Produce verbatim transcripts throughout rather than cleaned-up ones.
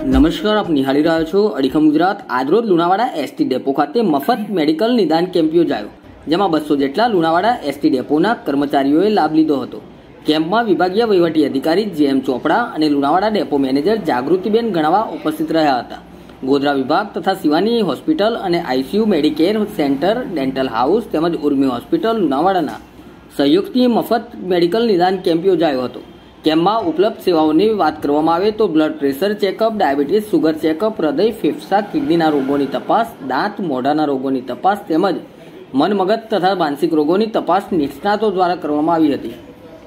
નમસ્કાર, આપ નિહાળી રહ્યા છો અડીખમ ગુજરાત. આજરોજ લુણાવાડા એસટી ડેપો ખાતે મફત મેડિકલ નિદાન કેમ્પ યોજાયો, જેમાં બસો જેટલા લુણાવાડા એસટી ડેપોના કર્મચારીઓએ લાભ લીધો હતો. કેમ્પમાં વિભાગીય વહીવટી અધિકારી જે એમ ચોપડા અને લુણાવાડા ડેપો મેનેજર જાગૃતિબેન ગણાવા ઉપસ્થિત રહ્યા હતા. ગોધરા વિભાગ તથા શિવાની હોસ્પિટલ અને ICU Medicare center, dental house તેમજ ઉર્મી હોસ્પિટલ લુણાવાડાના સહયોગથી મફત મેડિકલ નિદાન કેમ્પ યોજાયો હતો. કેમ્પમાં ઉપલબ્ધ સેવાઓની વાત કરવામાં આવે તો blood pressure checkup, diabetes, sugar checkup, હૃદય, ફેફસા, કિડનીના રોગોની તપાસ, દાંત, મોઢાના રોગોની તપાસ તેમજ મન મગજ તથા માનસિક રોગોની તપાસ નિષ્ણાતો દ્વારા કરવામાં આવી હતી.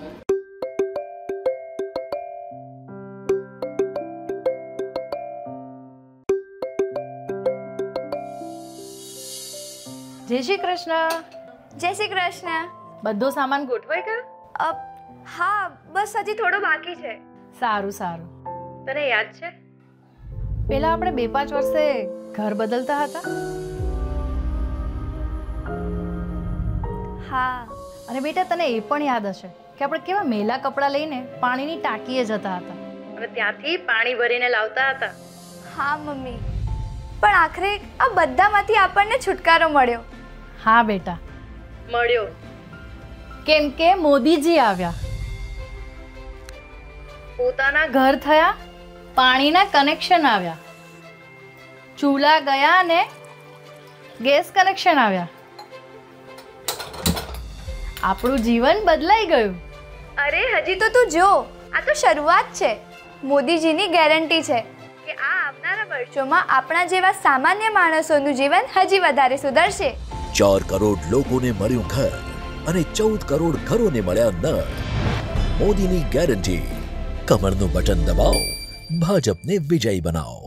જય શ્રી કૃષ્ણ. જય શ્રી કૃષ્ણ. બધો સામાન ગોઠવાઈ ગયો? અ, હા, બસ હજી થોડો બાકી છે. સારું સારું. તને યાદ છે પેલા આપણે બે પાંચ વર્ષે ઘર બદલતા હતા? હા. અને બેટા, તને એ પણ યાદ હશે કે આપણે કેવા મેલા કપડાં લઈને પાણીની ટાંકીએ જતા હતા અને ત્યાંથી પાણી ભરીને લાવતા હતા. હા મમ્મી, પણ આખરે આ બધામાંથી આપણને છુટકારો મળ્યો. હા બેટા, મળ્યો. કેમ કે મોદીજી આવ્યા, પોતાના ઘર થયા, પાણીના કનેક્શન આવ્યા, ચૂલા ગયા અને ગેસ કનેક્શન આવ્યા. આપણું જીવન બદલાઈ ગયું. અરે હજી તો તું જો, આ તો શરૂઆત છે. મોદીજીની ગેરંટી છે કે આ આવનારા વર્ષોમાં આપણા જેવા સામાન્ય માણસોનું જીવન હજી વધારે સુધરશે. ચાર કરોડ લોકોને મળ્યું ઘર અને ચૌદ કરોડ ઘરોને મળ્યા નળ. મોદીની ગેરંટી. કમરનું બટન દબાવો, ભાજપને વિજયી બનાવો.